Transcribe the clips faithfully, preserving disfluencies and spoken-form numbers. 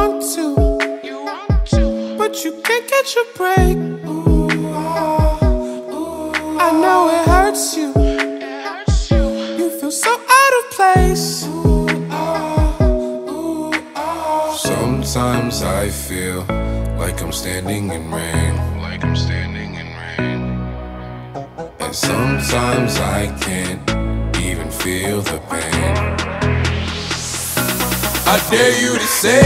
want to, but you can't catch a break. Ooh, ah, ooh, I know it hurts you. You feel so out of place. Ooh, ah, ooh, ah. Sometimes I feel like I'm standing in rain, like I'm standing in rain. And sometimes I can't even feel the pain. I dare you to say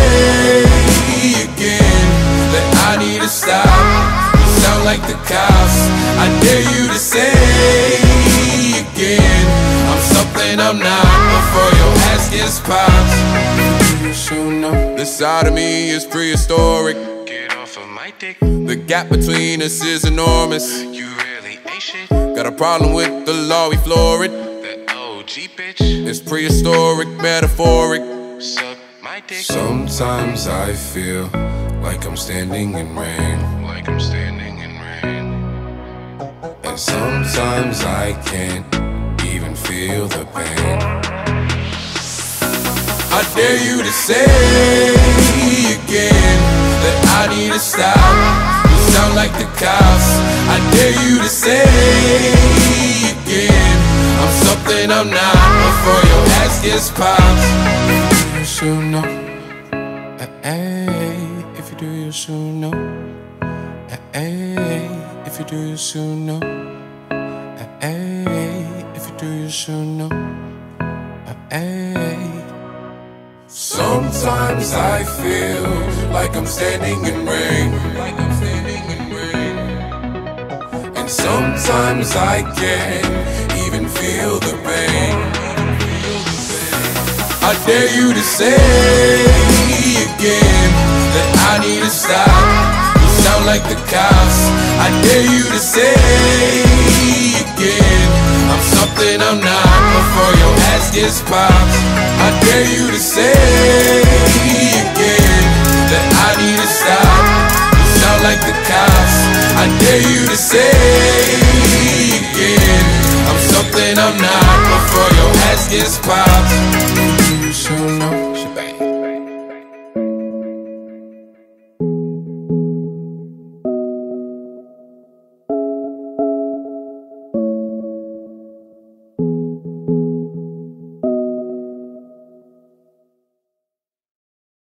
again that I need to stop. You sound like the cops. I dare you to say again I'm something I'm not before your ass gets popped. You should know this side of me is prehistoric. Get off of my dick. The gap between us is enormous. You really ain't shit. Got a problem with the law, we floor it. That O G bitch is prehistoric, metaphoric. Suck my dick. Sometimes I feel like I'm standing in rain, like I'm standing in rain. And sometimes I can't even feel the pain. I dare you to say again that I need to stop. You sound like the cops. I dare you to say again I'm something I'm not before your ass gets popped. You should know. Hey, if you do, you should know. Hey, if you do, you should know. Hey, if you do, you should know. Hey. Sometimes I feel like I'm standing in rain, like I'm standing in rain. And sometimes I can't even feel the pain. I dare you to say again that I need to stop. You sound like the cops. I dare you to say again I'm something I'm not before your ass gets popped. I dare you to say again that I need to stop. You sound like the cops. I dare you to say again I'm something I'm not before your ass gets popped.